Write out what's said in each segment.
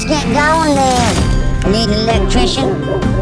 Let's get going then. I need an electrician.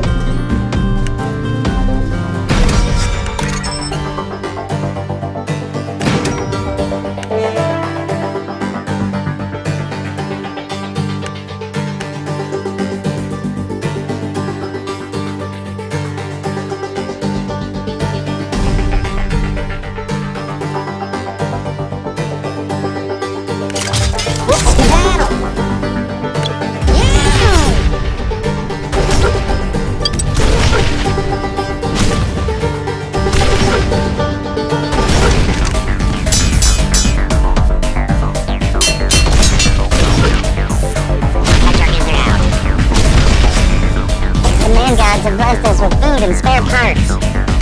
To bless us with food and spare parts.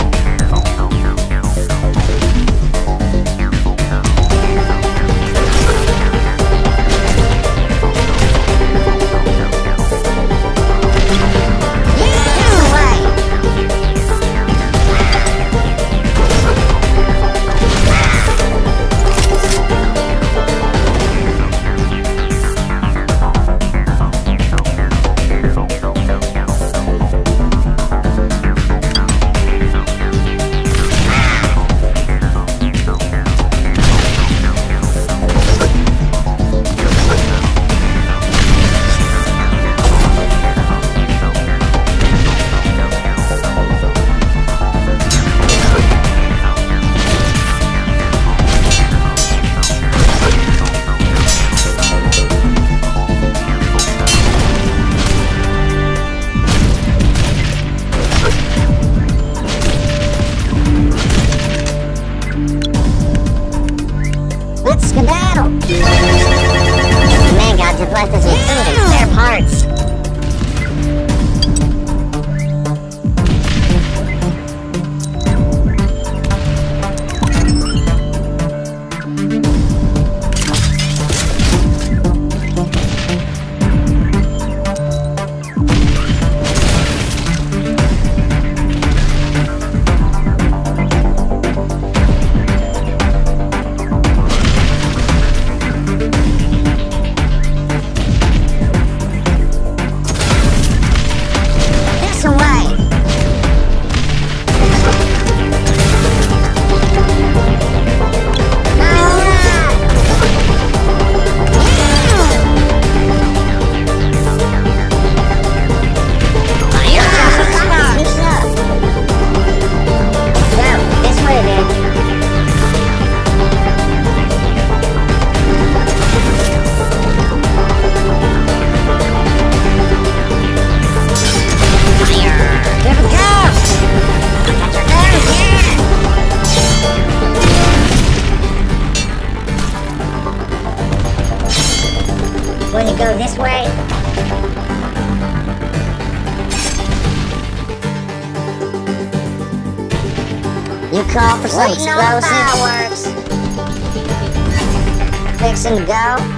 Let's skedaddle! The man got to bless us with food and spare parts. Will you go this way? You call for some explosives? Fixing to go?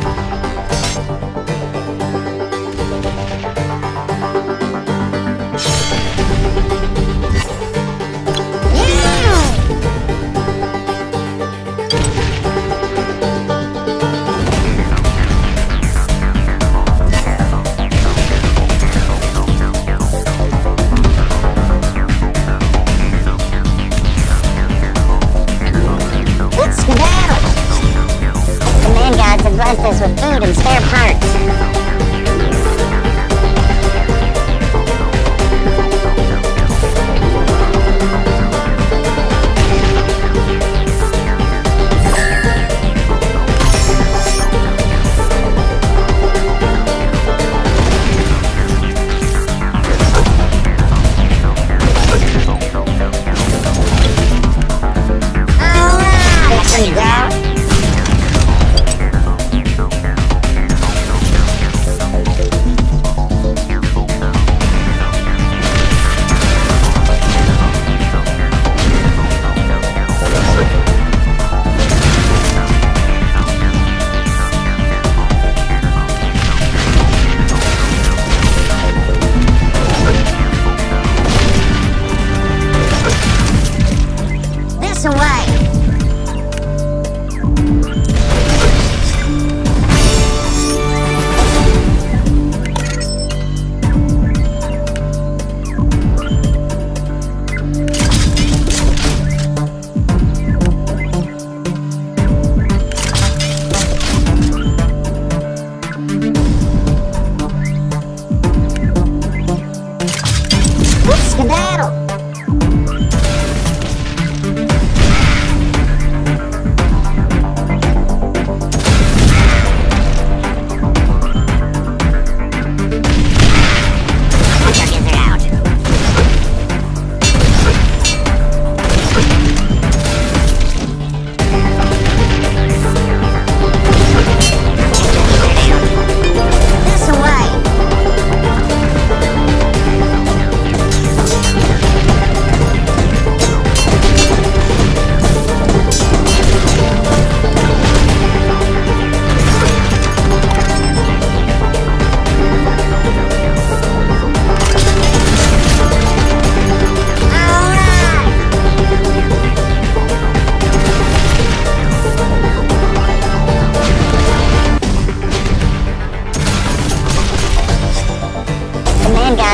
Bless us with food and spare parts. There you go.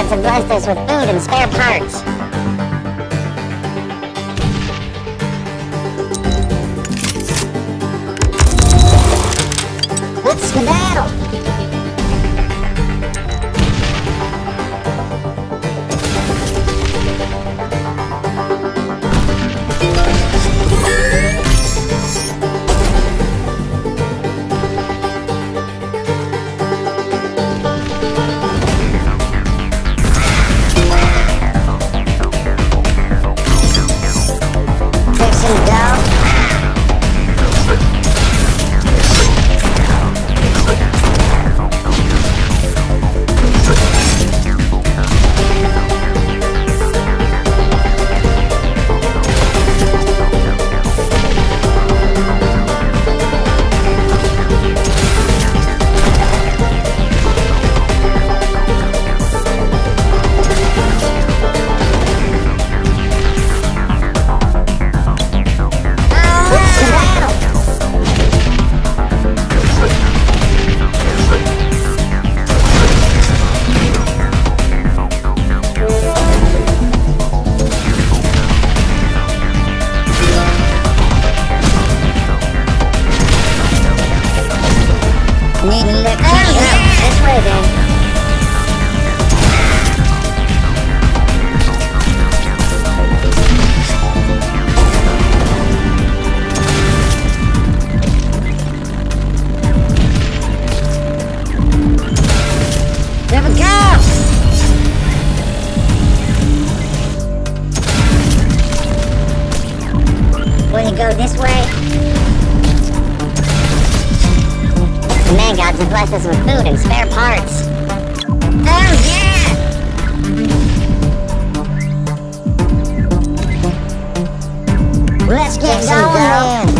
gods have blessed us with food and spare parts. Let's skedaddle! Needing the this way then. There we go! Will you go this way? The man gods have blessed us with food and spare parts. Oh yeah! Let's get going then.